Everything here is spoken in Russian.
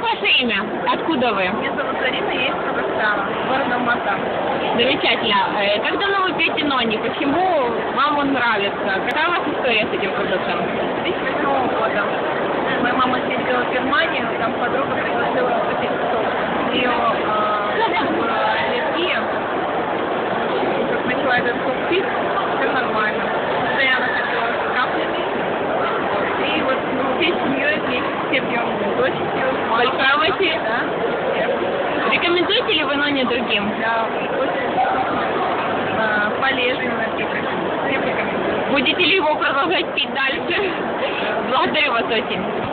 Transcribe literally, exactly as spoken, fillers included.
ваше имя? Откуда вы? Меня зовут Зарина, я из Казахстана, города Алмата. Замечательно. Э, Как давно вы пьете нони? Почему вам он нравится? Какая у вас история с этим продуктом? две тысячи восьмого года. Моя мама съездила в Германию, там подруга пригласила попить сок. У нее э, аллергия. Как начала этот сок пить, все нормально. Постоянно ходила с каплями. И вот ну, всей семьей вместе все пьем. Дочь пьет, мама. Большая очередь? Да. Рекомендуете ли вы нони другим? Да, очень э, полезный напиток. Всем рекомендую. Будете ли его продолжать пить дальше? Благодарю вас очень.